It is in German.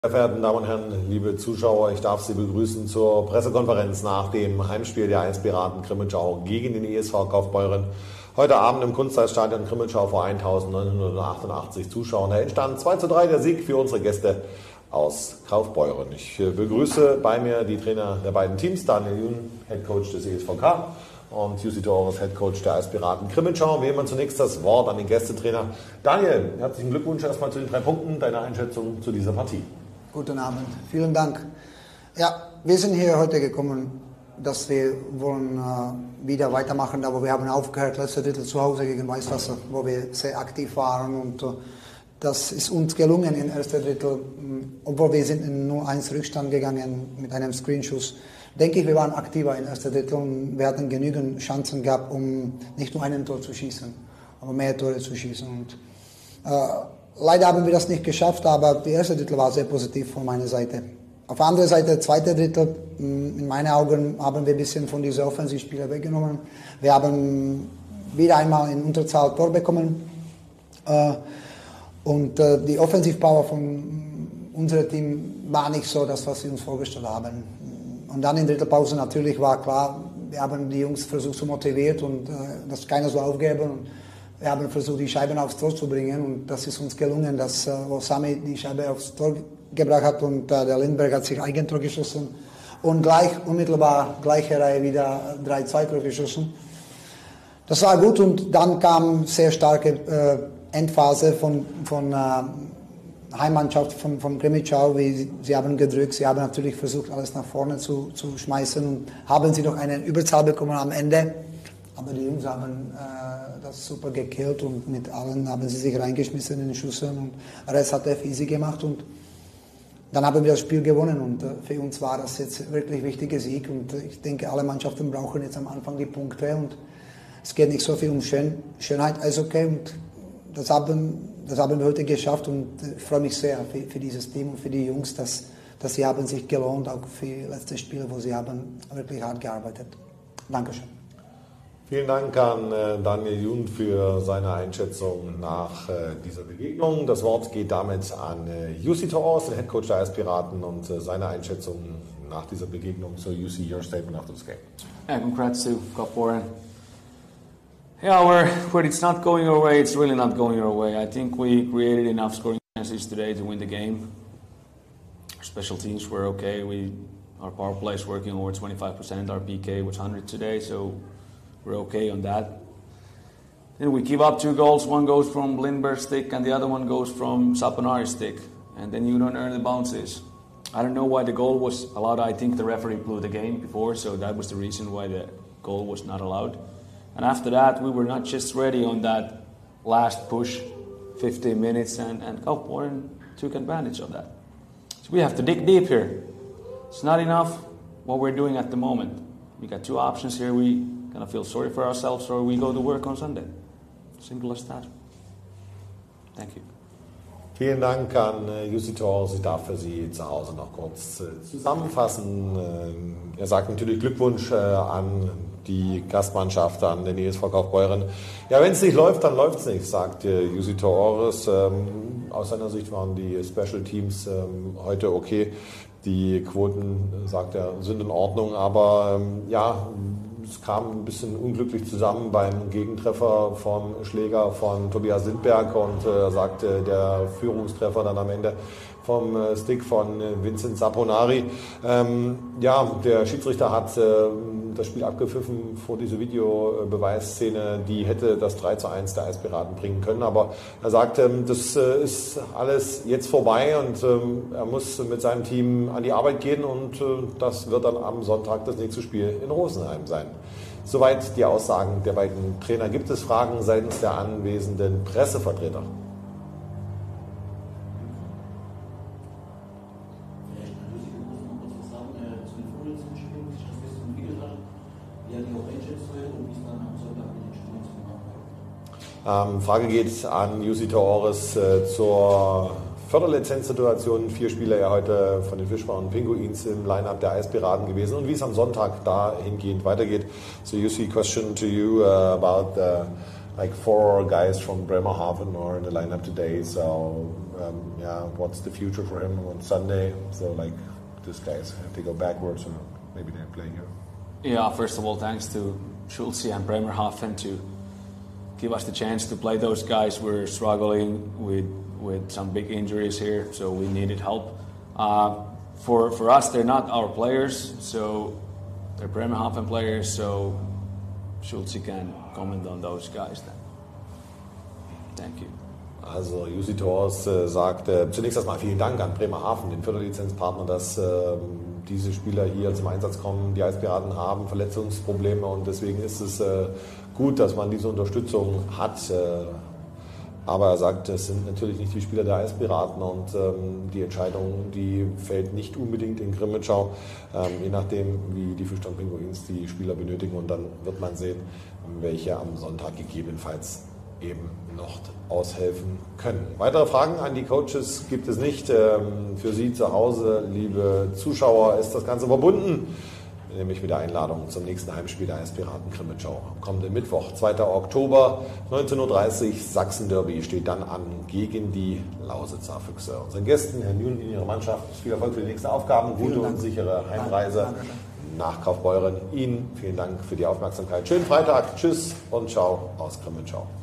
Sehr verehrten Damen und Herren, liebe Zuschauer, ich darf Sie begrüßen zur Pressekonferenz nach dem Heimspiel der Eispiraten Crimmitschau gegen den ESV Kaufbeuren. Heute Abend im Kunststadion Crimmitschau vor 1988 Zuschauern. Der Endstand 2:3, der Sieg für unsere Gäste aus Kaufbeuren. Ich begrüße bei mir die Trainer der beiden Teams, Daniel Jun, Head Coach des ESVK, und Jussi Torres, Head Coach der Eispiraten Crimmitschau. Wir nehmen zunächst das Wort an den Gästetrainer. Daniel, herzlichen Glückwunsch erstmal zu den 3 Punkten, deine Einschätzung zu dieser Partie. Guten Abend, vielen Dank. Ja, wir sind hier heute gekommen, dass wir wollen wieder weitermachen, da wo wir haben aufgehört, letzte Drittel zu Hause gegen Weißwasser, wo wir sehr aktiv waren, und das ist uns gelungen im ersten Drittel, obwohl wir sind in nur 1 Rückstand gegangen mit einem Screenschuss. Denke ich, wir waren aktiver im ersten Drittel und wir hatten genügend Chancen gehabt, um nicht nur ein Tor zu schießen, aber mehr Tore zu schießen. Und leider haben wir das nicht geschafft, aber die erste Drittel war sehr positiv von meiner Seite. Auf der anderen Seite, zweite Drittel, in meinen Augen haben wir ein bisschen von diesen Offensivspielern weggenommen. Wir haben wieder einmal in Unterzahl Tor bekommen. Und die Offensivpower von unserem Team war nicht so das, was wir uns vorgestellt haben. Und dann in der Drittelpause natürlich war klar, wir haben die Jungs versucht zu motivieren und dass keiner so aufgeben. Und wir haben versucht, die Scheiben aufs Tor zu bringen, und das ist uns gelungen, dass wo Sami die Scheibe aufs Tor gebracht hat und der Lindberg hat sich Eigentor geschossen und unmittelbar gleiche Reihe wieder 3 Zweitore geschossen. Das war gut, und dann kam sehr starke Endphase von Heimmannschaft von Crimmitschau. Sie haben gedrückt, sie haben natürlich versucht, alles nach vorne zu schmeißen, und haben sie noch eine Überzahl bekommen am Ende. Aber die Jungs haben das super gekillt, und mit allen haben sie sich reingeschmissen in den Schüssen, und Rest hat easy gemacht, und dann haben wir das Spiel gewonnen, und für uns war das jetzt wirklich ein wichtiger Sieg, und ich denke, alle Mannschaften brauchen jetzt am Anfang die Punkte, und es geht nicht so viel um Schönheit, Eishockey, und das haben wir heute geschafft, und ich freue mich sehr für dieses Team und für die Jungs, dass sie haben sich gelohnt, auch für die letzten Spiele, wo sie haben wirklich hart gearbeitet. Dankeschön. Vielen Dank an Daniel Jun für seine Einschätzung nach dieser Begegnung. Das Wort geht damit an Jussi Torres, den Headcoach der Eispiraten, und seine Einschätzung nach dieser Begegnung. So, Jussi, your statement after this game. Yeah, congrats to Kaufbeuren. Yeah, where it's not going our way, it's really not going our way. I think we created enough scoring chances today to win the game. Our special teams were okay. Our power play is working over 25%. Our PK was 100 today, so we're okay on that. Then we give up 2 goals. One goes from Lindberg's stick and the other one goes from Saponari's stick. And then you don't earn the bounces. I don't know why the goal was allowed. I think the referee blew the game before, so that was the reason why the goal was not allowed. And after that, we were not just ready on that last push, 15 minutes, and Kaufbeuren took advantage of that. So we have to dig deep here. It's not enough what we're doing at the moment. We got 2 options here. We kind of feel sorry for ourselves, or we go to work on Sunday. Simple as that. Thank you. Vielen Dank an Jussi Torres. Ich darf für Sie zu Hause noch kurz zusammenfassen. Er sagt natürlich Glückwunsch an die Gastmannschaft, an den ESV Kaufbeuren. Ja, wenn es nicht läuft, dann läuft es nicht, sagt Jussi Torres. Aus seiner Sicht waren die Special Teams heute okay. Die Quoten, sagt er, sind in Ordnung, aber ja, es kam ein bisschen unglücklich zusammen beim Gegentreffer vom Schläger von Tobias Lindberg, und sagte der Führungstreffer dann am Ende vom Stick von Vincent Saponari. Ja, der Schiedsrichter hat das Spiel abgepfiffen vor diese Videobeweisszene, die hätte das 3:1 der Eispiraten bringen können, aber er sagte, das ist alles jetzt vorbei, und er muss mit seinem Team an die Arbeit gehen, und das wird dann am Sonntag das nächste Spiel in Rosenheim sein. Soweit die Aussagen der beiden Trainer. Gibt es Fragen seitens der anwesenden Pressevertreter? Frage geht an Jussi Torres zur Förderlizenzsituation. 4 Spieler ja heute von den Fischbauern Pinguins im Line-Up der Eispiraten gewesen, und wie es am Sonntag dahingehend weitergeht. So Jussi, question to you about like 4 guys from Bremerhaven are in the line-up today. So what's the future for him on Sunday? So like, these guys have to go backwards, or maybe they play here. Yeah, first of all, thanks to Schulze and Bremerhaven to give us the chance to play those guys. We're struggling with some big injuries here, so we needed help. For us, they're not our players, so they're Bremerhaven players, so Schulze can comment on those guys then. Thank you. Also Jussi Thors sagt zunächst erstmal vielen Dank an Bremerhaven, den Förderlizenzpartner, dass diese Spieler hier zum Einsatz kommen. Die Eispiraten haben Verletzungsprobleme und deswegen ist es gut, dass man diese Unterstützung hat. Aber er sagt, es sind natürlich nicht die Spieler der Eispiraten und die Entscheidung, die fällt nicht unbedingt in Grimmitschau, je nachdem, wie die Fischtown-Pinguins die Spieler benötigen, und dann wird man sehen, welche am Sonntag gegebenenfalls eben noch aushelfen können. Weitere Fragen an die Coaches gibt es nicht. Für Sie zu Hause, liebe Zuschauer, ist das Ganze verbunden, nämlich mit der Einladung zum nächsten Heimspiel der Eispiraten Grimmitschau. Am kommenden Mittwoch, 2. Oktober, 19:30 Uhr, Sachsen-Derby steht dann an gegen die Lausitzer Füchse. Unseren Gästen, Herrn Jun, in Ihrer Mannschaft, viel Erfolg für die nächsten Aufgaben, gute und sichere Heimreise nach Kaufbeuren. Ihnen vielen Dank für die Aufmerksamkeit. Schönen Freitag, tschüss und ciao aus Grimmitschau.